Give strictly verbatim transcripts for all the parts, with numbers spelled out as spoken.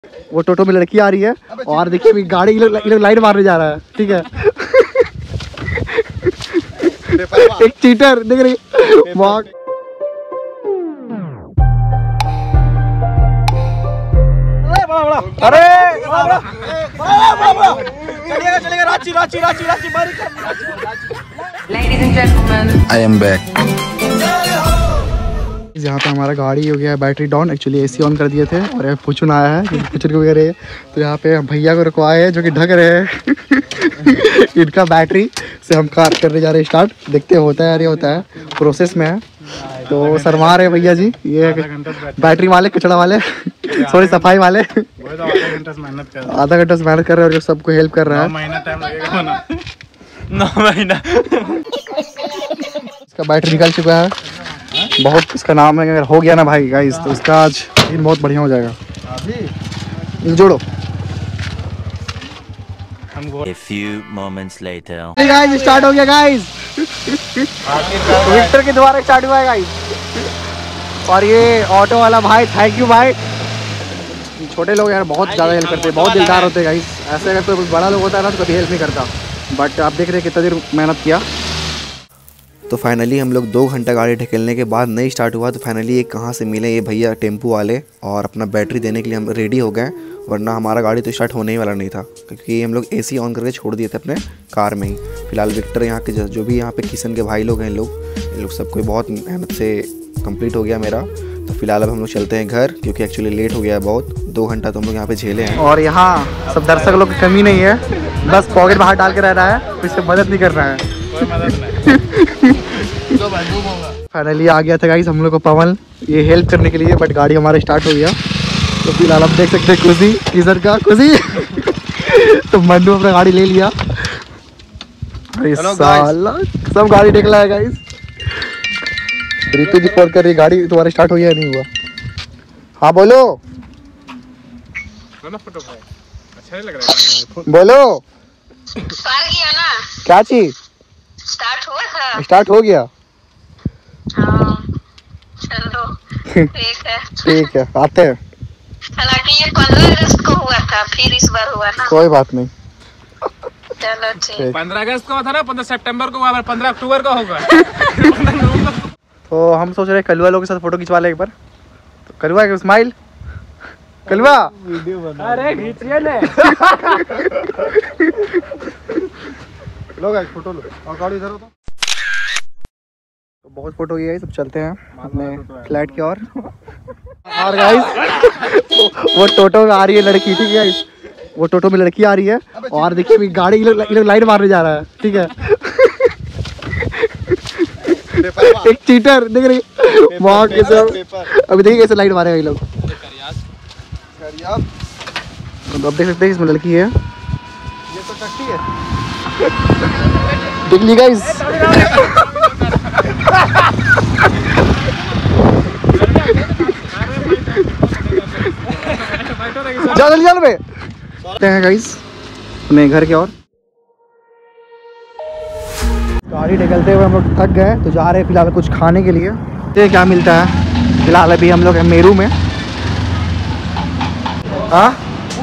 वो टोटो में लड़की आ रही है और देखिए अभी गाड़ी ये लोग लाइट मारने जा रहा है, ठीक है। एक चीटर देख रही वहाँ। अरे चलिएगा चलिएगा रांची रांची रांची रांची बारी कर। Ladies and gentlemen, I am back. यहाँ पे हमारा गाड़ी हो गया है battery down. Actually AC on कर दिए थे और ये फुचुन आया है, फुचुन को रहे तो यहाँ पे भैया को रुकवाए हैं जो कि ढक रहे हैं। इनका बैटरी से हम कार करने जा रहे हैं स्टार्ट। देखते हैं होता है यार, ये होता है प्रोसेस में है। तो शर्मा रहे भैया जी, ये बैटरी वाले कचड़ा वाले सॉरी सफाई वाले आधा घंटा से मेहनत कर रहे हैं और जो सबको हेल्प कर रहा है। नौ महीना इसका बैटरी निकल चुका है, बहुत इसका नाम है। अगर हो गया ना भाई गाइस तो इसका आज दिन बहुत बढ़िया हो जाएगा। जोड़ो। A few moments later. Guys start हो गया गाइस। विक्टर के द्वारा स्टार्ट हुआ है गाइस। और ये ऑटो वाला भाई, थैंक यू भाई। छोटे लोग यार बहुत ज़्यादा हेल्प करते हैं, बहुत दिलदार होते हैं गाइस। ऐसे अगर कोई बड़ा लोग होता है ना तो कभी हेल्प नहीं करता, बट आप देख रहे हैं कितना देर मेहनत किया। तो फाइनली हम लोग दो घंटा गाड़ी ढकेलने के बाद नहीं स्टार्ट हुआ। तो फाइनली ये कहाँ से मिले ये भैया टेम्पू वाले, और अपना बैटरी देने के लिए हम रेडी हो गए, वरना हमारा गाड़ी तो स्टार्ट होने ही वाला नहीं था, क्योंकि हम लोग एसी ऑन करके छोड़ दिए थे अपने कार में ही। फिलहाल विक्टर यहाँ के जो भी यहाँ पे किशन के भाई लोग हैं, लोग इन लोग सबको बहुत मेहनत से कंप्लीट हो गया मेरा। तो फिलहाल अब हम लोग चलते हैं घर, क्योंकि एक्चुअली लेट हो गया है बहुत। दो घंटा तो हम लोग यहाँ पे झेले हैं। और यहाँ सब दर्शक लोग की कमी नहीं है, बस पॉकेट बाहर डाल के रह रहा है, इससे मदद नहीं कर रहा है। फाइनली आ गया था गाइस हम लोग को पवन ये हेल्प करने के लिए, बट गाड़ी हमारा स्टार्ट हो गया। तो फिलहाल आप देख सकते हैं खुशी किधर का खुशी। तो मन्नू अपना गाड़ी ले लिया। अरे साला सब गाड़ी निकला है गाइस। रितु जी फोन कर रही, गाड़ी तुम्हारी स्टार्ट हुई है नहीं हुआ? हाँ बोलो अच्छा नहीं लग रहा है। बोलो गया ना, क्या चीज स्टार्ट हुआ था? स्टार्ट हो गया। हाँ चलो ठीक है ठीक है आते हैं। हालांकि ये पंद्रह अगस्त को हुआ था, फिर इस बार हुआ ना। कोई बात नहीं, चलो ठीक। पंद्रह अगस्त को था ना, पंद्रह सितंबर को हुआ, पंद्रह अक्टूबर को होगा। तो हम सोच रहे हैं कलवा लोगों के साथ फोटो खिंचवा ले एक बार। तो कलवा के स्माइल कलवा वीडियो बना। अरे खींचिए ले लो गाइस फोटो लो और गाड़ी इधर हो। तो बहुत फोटो ये है, सब चलते हैं अपने फ्लैट की ओर। और गाइस वो टोटो में आ रही है लड़की, ठीक है गाइस। वो टोटो में लड़की आ रही है और देखिए अभी गाड़ी ये लोग लाइट मारने जा रहा है, ठीक है। एक चीटर देख रही वहाँ के सब। अभी देखिए कैसे लाइट मारेगा ये लोग। तो अब देख सकते हैं इसमें लड़की है, ये तो टट्टी है। देख ली गाइस। जा जल्दी चल बे हैं गाइस अपने घर के। और गाड़ी निकलते हुए हम लोग थक गए, तो जा रहे हैं फिलहाल कुछ खाने के लिए। तो क्या मिलता है फिलहाल अभी हम लोग हैं मेरू में। हाँ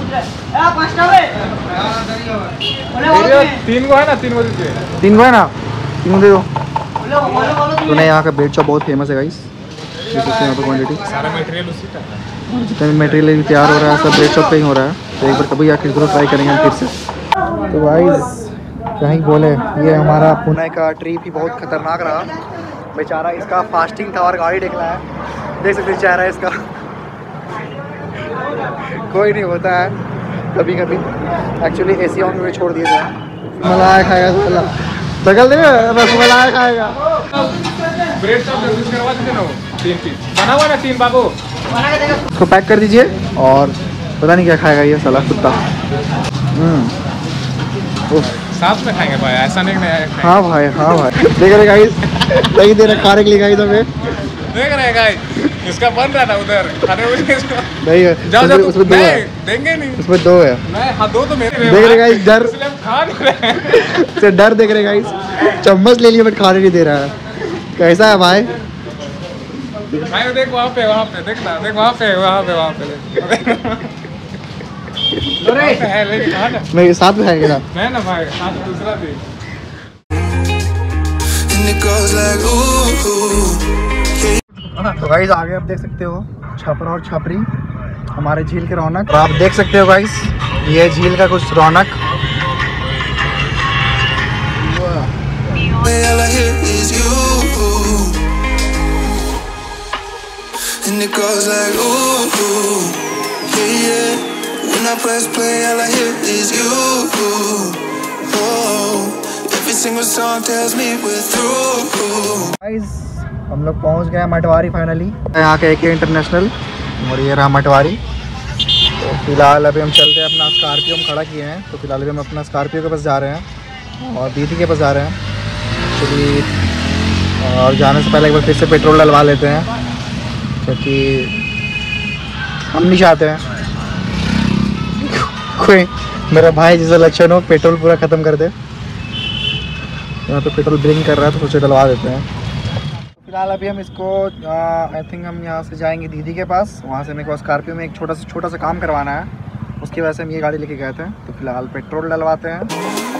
तीन गो है ना, तीन गो दीजिए। तीन गो है ना, तीन गो दे दो। तो नहीं यहाँ का ब्रेड चॉप बहुत फेमस है गाइस, यहाँ पर क्वान्टिटी सारा मटेरियल उसी का है। जितना भी मटेरियल तैयार हो रहा है सब ब्रेड चॉप पे ही हो रहा है। तो एक बार कभी आके जरूर ट्राई करेंगे हम फिर से। तो गाइस क्या ही बोले, ये हमारा पुणे का ट्रिप ही बहुत खतरनाक रहा। बेचारा इसका फास्टिंग था और गाड़ी निकला है, देख सकते चेहरा है इसका। कोई नहीं होता है कभी कभी। एक्चुअली एसी ऑन में छोड़ दिए थे। मलाई खाएगा साला, बगल में रसमलाई खाएगा। ब्रेड चॉप सर्विस करवा दीजिए ना, तीन पीस बना हुआ ना, तीन बाबू उसको पैक कर दीजिए। और पता नहीं क्या खाएगा ये साला कुत्ता। हम्म साथ में खाएंगे भाई, ऐसा नहीं नहीं हाँ भाई हाँ भाई देख रहे गाइस, सही दे रहे खाने के लिए गाइस हमें। देख रहे गाइस इसका बन रहा था उधर खाने में इसको नहीं है। जाओ जाओ, उसमें दो है, देंगे नहीं, उसमें दो है। नहीं हाँ दो तो मेरे देख रहे गाइस डर इसलिए हम खा नहीं रहे से डर देख रहे गाइस। चम्मच ले लिया बट खाने नहीं दे रहा है। कैसा है भाई? भाई देख वहाँ पे, वहाँ पे देखना, देख वहाँ पे, वहाँ पे, वहाँ पे है लेकिन कहाँ ना नहीं साथ में खाएंगे ना। मैं ना भाई साथ में दूसरा भी तो गाइस आगे आप देख सकते हो छपरा और छपरी हमारे झील की रौनक। और आप देख सकते हो गाइस ये झील का कुछ रौनक। And it goes like ooh, ooh, yeah, yeah. When I press play, all I hear is you. Oh, every single song tells me we're through. Guys हम लोग पहुंच गए मटवारी फाइनली। यहाँ के एक इंटरनेशनल और ये रहा मटवारी। तो फिलहाल अभी हम चलते हैं अपना स्कॉर्पियो हम खड़ा किए हैं। तो फिलहाल अभी हम अपना स्कॉर्पियो के पास जा रहे हैं और दीदी के पास जा रहे हैं एक्चुअली। और जाने से पहले एक बार फिर से पेट्रोल डलवा लेते हैं क्योंकि हम नहीं चाहते हैं कोई मेरा भाई जैसा लक्षण हो पेट्रोल पूरा ख़त्म कर दे। यहाँ पे पेट्रोल ब्रिंग कर रहा है तो सोचे डलवा देते हैं। फिलहाल अभी हम इसको आई थिंक हम यहाँ से जाएंगे दीदी के पास। वहाँ से मेरे को स्कॉर्पियो में एक छोटा सा छोटा सा काम करवाना है, उसकी वजह से हम ये गाड़ी लेके गए थे। तो फिलहाल पेट्रोल डलवाते हैं।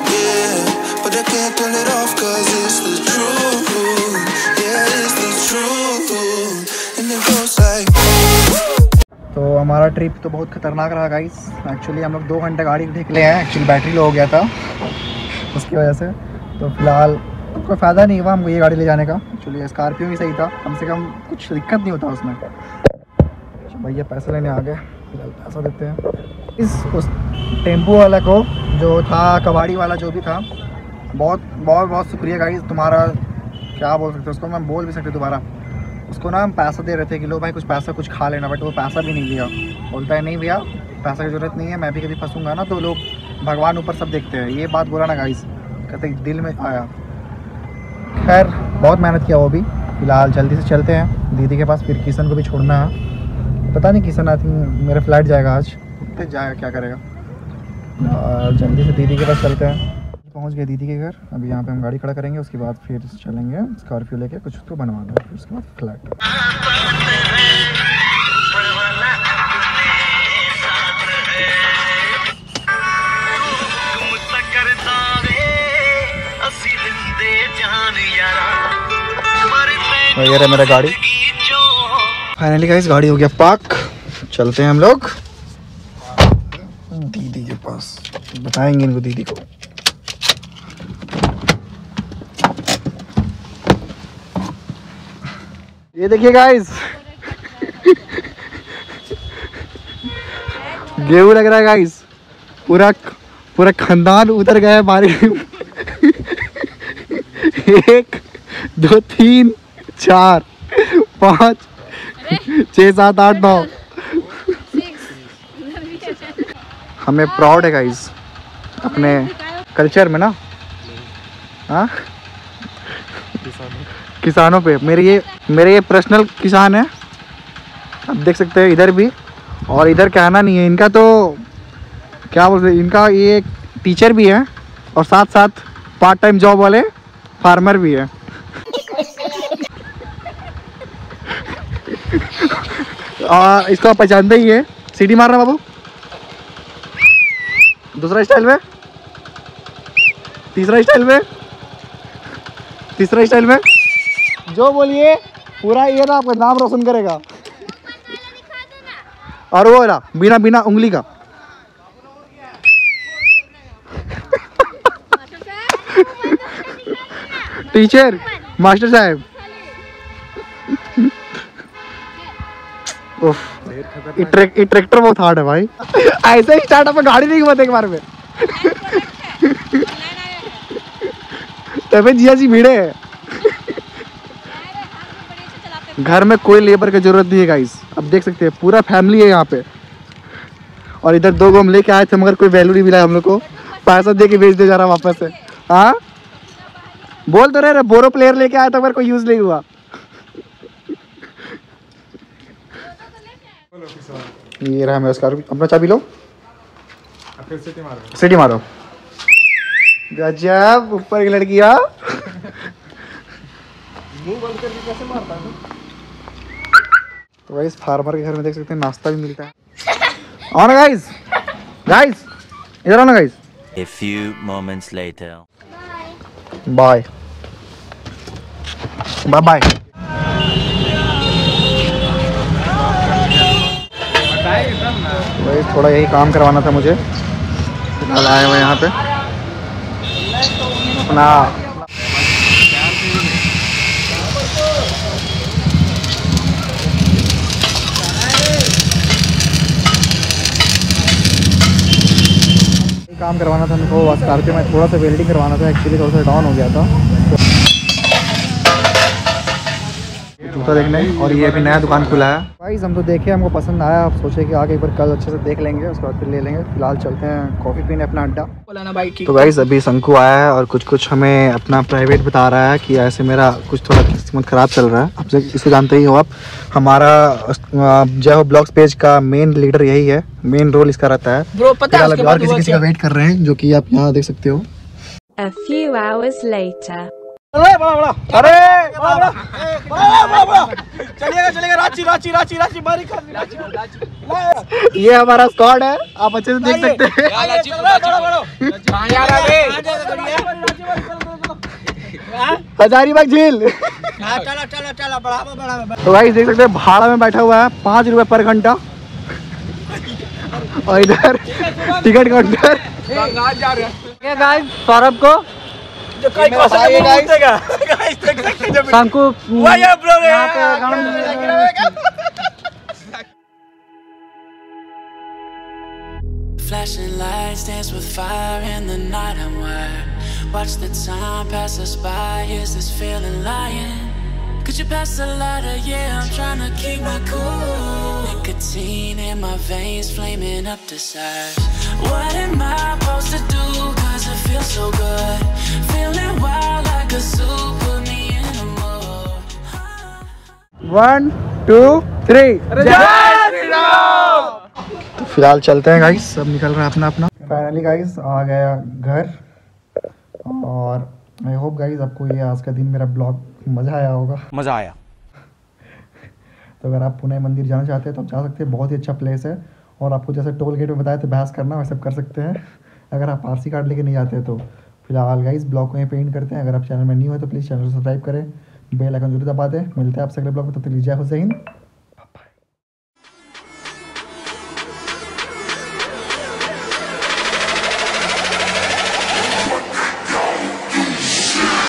तो हमारा ट्रिप तो बहुत खतरनाक रहा गाइस। एक्चुअली हम लोग दो घंटे गाड़ी निकले हैं, एक्चुअली बैटरी लो हो गया था उसकी वजह से। तो फिलहाल कोई फ़ायदा नहीं हुआ हमको ये गाड़ी ले जाने का। एक्चुअली स्कॉर्पियो भी सही था, कम से कम कुछ दिक्कत नहीं होता उसमें। भैया पैसे लेने आ गए, फिलहाल पैसा देते हैं। इस उस टेम्पो वाला को जो था कबाड़ी वाला जो भी था, बहुत बहुत बहुत शुक्रिया गाइस तुम्हारा। क्या बोल सकते उसको, मैं बोल भी सकते दोबारा। उसको ना हम पैसा दे रहे थे कि लो भाई कुछ पैसा कुछ खा लेना, बट वो पैसा भी नहीं लिया। बोलता है नहीं भैया पैसा की ज़रूरत नहीं है, मैं भी कभी फंसूंगा ना तो लोग भगवान ऊपर सब देखते हैं। ये बात बोला ना गाइस, कहते दिल में आया। खैर बहुत मेहनत किया वो भी। फिलहाल जल्दी से चलते हैं दीदी के पास, फिर किशन को भी छोड़ना है। पता नहीं किशन आई थिंक मेरा फ्लाइट जाएगा आज, तो जाएगा क्या करेगा। और जल्दी से दीदी के पास चलते हैं। पहुंच गए दीदी के घर। अभी यहाँ पे हम गाड़ी खड़ा करेंगे, उसके बाद फिर चलेंगे स्कॉर्पियो लेके कुछ तो बनवाना है, फिर उसके बाद फ्लैट। ये रहा मेरा गाड़ी। फाइनली गाइस गाड़ी हो गया पार्क। चलते हैं हम लोग दीदी के पास, बताएंगे इनको दीदी को। ये देखिए गाइस गेहूं लग रहा है गाइस, पूरा पूरा खानदान उतर गया है बारी। एक दो तीन चार पाँच छः सात आठ नौ। हमें प्राउड है गाइस अपने कल्चर में ना। हाँ किसानों पे। मेरे ये मेरे ये पर्सनल किसान है, आप देख सकते हैं इधर भी। और इधर कहना नहीं है इनका, तो क्या बोलते हैं, इनका ये एक टीचर भी है और साथ साथ पार्ट टाइम जॉब वाले फार्मर भी है। और इसको आप पहचानते ही है। सीटी मार रहा बाबू, दूसरा स्टाइल में, तीसरा स्टाइल में, तीसरा स्टाइल में, जो बोलिए पूरा ये ना आपका नाम रोशन करेगा। और वो ना बिना बिना उंगली का। टीचर मास्टर साहब। ये ट्रैक, ये ट्रैक्टर बहुत हार्ड है भाई। ऐसे ही स्टार्टअप में गाड़ी नहीं घुमाते एक बार में। तभी जिया जी भीड़े है। घर में कोई लेबर की जरूरत नहीं है गाइस, अब देख सकते हैं पूरा फैमिली है यहाँ पे। और इधर दो गो हम लेके आए थे मगर कोई वैल्यू नहीं मिला हम लोग को, पैसा दे के बेच दे जा रहा वापस से। हाँ बोल तो रहे बोरो प्लेयर लेके आया था मगर कोई यूज नहीं हुआ। ये रहा मेरा स्कॉर्पियो। अपना चाबी लो, फिर सिटी मारो, सिटी मारो। गजब ऊपर की लड़कियां। मुंह बंद करके कैसे मारता है? तो गाइस फार्मर के घर में देख सकते हैं नाश्ता भी मिलता है। और गाइस गाइस इधर आओ ना guys. A few moments later. Bye bye bye. Guys थोड़ा यही काम करवाना था मुझे, फिलहाल आए हुए यहाँ पे अपना काम करवाना था मेरे को स्कॉर्पियो में, थोड़ा सा वेल्डिंग करवाना था एक्चुअली, थोड़ा सा डाउन हो गया था जूता देखने। और ये अभी नया दुकान खुला है गाइस, हम तो देखे हमको पसंद आया, आप सोचे कि आगे एक बार कल अच्छे से देख लेंगे, उसके बाद फिर ले लेंगे। फिलहाल चलते हैं कॉफ़ी पीने अपना अड्डा। तो गाइस अभी शंकु आया है और कुछ कुछ हमें अपना प्राइवेट बता रहा है कि ऐसे मेरा कुछ थोड़ा किस्मत ख़राब चल रहा है। आप इसको जानते ही हो आप, हमारा जय हो ब्लॉग्स पेज का मेन लीडर यही है, मेन रोल इसका रहता है। ब्रो पता है और किसी किसी का वेट कर रहे हैं, जो कि आप यहाँ देख सकते हो। A few hours later. अरे अरे चलिएगा चलिएगा रांची रांची रांची रांची बारी कर। ये हमारा स्क्वाड है, आप अच्छे से देख सकते हैं। हजारीबाग झील। तो गाइस देख सकते हैं भाड़ा में बैठा हुआ है पाँच रुपए पर घंटा, और इधर टिकट काउंटर। सौरभ को शंकु Flashing lights dance with fire in the night. I'm wired. Watch the time pass us by. Is this feeling lying? Could you pass the lighter? Yeah, I'm trying to keep my cool. Nicotine in my veins, flaming up desires. What am I supposed to do? Cause it feels so good. Feeling wild like a zoo. Put me in a mood. One two three जय श्री राम। तो फिलहाल चलते हैं guys, सब निकल रहा है अपना अपना। फाइनली गाइस आ गया घर, और आई होप गाइस आपको ये आज का दिन मेरा ब्लॉग मज़ा आया होगा। मज़ा आया। तो अगर आप पुणे मंदिर जाना चाहते हैं तो आप जा सकते हैं, बहुत ही अच्छा प्लेस है। और आपको जैसे टोल गेट में बताया तो बहस करना वैसे कर सकते हैं, अगर आप आरसी कार्ड लेके नहीं जाते हैं तो। फिलहाल गाइस ब्लॉग को यहीं पेंट करते हैं। अगर आप चैनल में नहीं हो तो प्लीज़ चैनल को सब्सक्राइब करें, बेल आइकन जरूर दबा दें। मिलते हैं आपसे अगले ब्लॉग में, तब तक लीजिए जय हिंद।